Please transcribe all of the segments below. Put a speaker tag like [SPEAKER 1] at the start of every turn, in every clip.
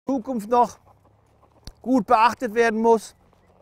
[SPEAKER 1] Zukunft noch gut beachtet werden muss.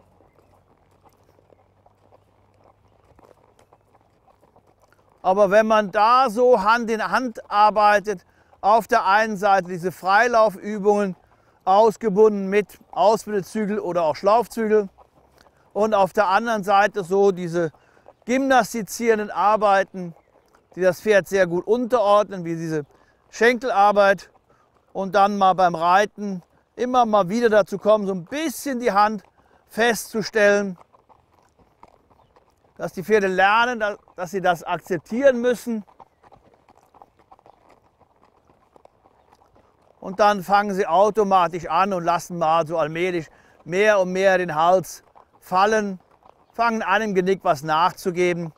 [SPEAKER 1] Aber wenn man da so Hand in Hand arbeitet, auf der einen Seite diese Freilaufübungen ausgebunden mit Ausbildezügel oder auch Schlaufzügel und auf der anderen Seite so diese gymnastizierenden Arbeiten, die das Pferd sehr gut unterordnen, wie diese Schenkelarbeit, und dann mal beim Reiten immer mal wieder dazu kommen, so ein bisschen die Hand festzustellen, dass die Pferde lernen, dass sie das akzeptieren müssen. Und dann fangen sie automatisch an und lassen mal so allmählich mehr und mehr den Hals fallen, fangen an im Genick was nachzugeben.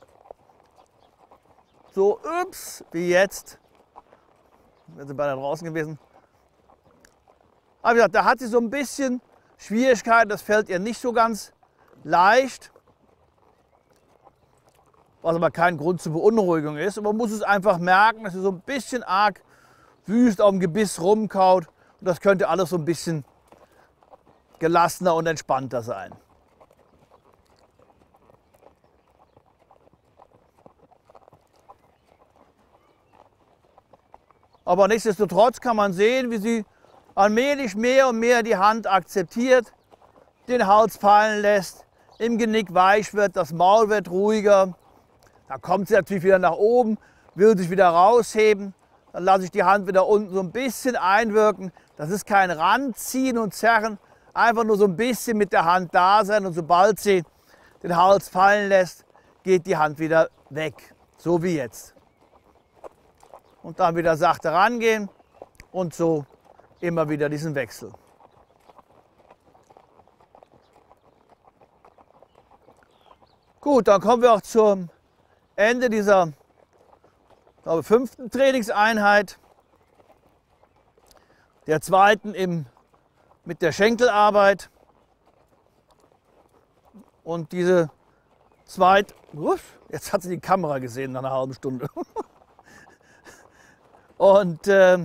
[SPEAKER 1] So, ups, wie jetzt. Wir sind beide draußen gewesen. Aber wie gesagt, da hat sie so ein bisschen Schwierigkeiten, das fällt ihr nicht so ganz leicht. Was aber kein Grund zur Beunruhigung ist. Und man muss es einfach merken, dass sie so ein bisschen arg wüst auf dem Gebiss rumkaut. Und das könnte alles so ein bisschen gelassener und entspannter sein. Aber nichtsdestotrotz kann man sehen, wie sie allmählich mehr und mehr die Hand akzeptiert, den Hals fallen lässt, im Genick weich wird, das Maul wird ruhiger. Da kommt sie natürlich wieder nach oben, will sich wieder rausheben. Dann lasse ich die Hand wieder unten so ein bisschen einwirken. Das ist kein Ranziehen und Zerren, einfach nur so ein bisschen mit der Hand da sein. Und sobald sie den Hals fallen lässt, geht die Hand wieder weg, so wie jetzt. Und dann wieder sachte rangehen und so immer wieder diesen Wechsel. Gut, dann kommen wir auch zum Ende dieser, glaube, 5. Trainingseinheit, der 2. mit der Schenkelarbeit. Und diese zweite, jetzt hat sie die Kamera gesehen nach einer halben Stunde. Und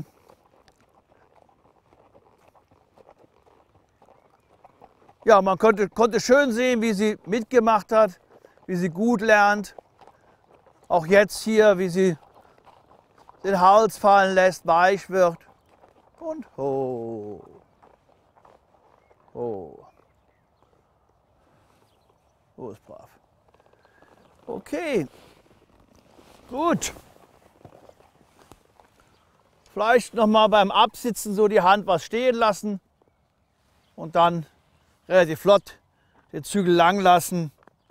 [SPEAKER 1] ja, man konnte schön sehen, wie sie mitgemacht hat, wie sie gut lernt. Auch jetzt hier, wie sie den Hals fallen lässt, weich wird. Und ho, ho. Oh, ist brav. Okay, gut. Vielleicht noch mal beim Absitzen so die Hand was stehen lassen und dann relativ flott den Zügel lang lassen.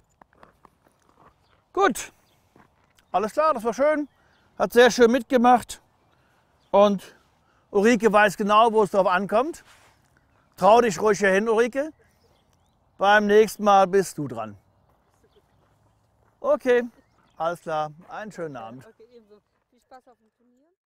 [SPEAKER 1] Gut, alles klar, das war schön, hat sehr schön mitgemacht und Ulrike weiß genau, wo es drauf ankommt. Trau dich ruhig hier hin, Ulrike. Beim nächsten Mal bist du dran. Okay, alles klar, einen schönen Abend.
[SPEAKER 2] Okay, ebenso. Viel Spaß auf dem Turnier.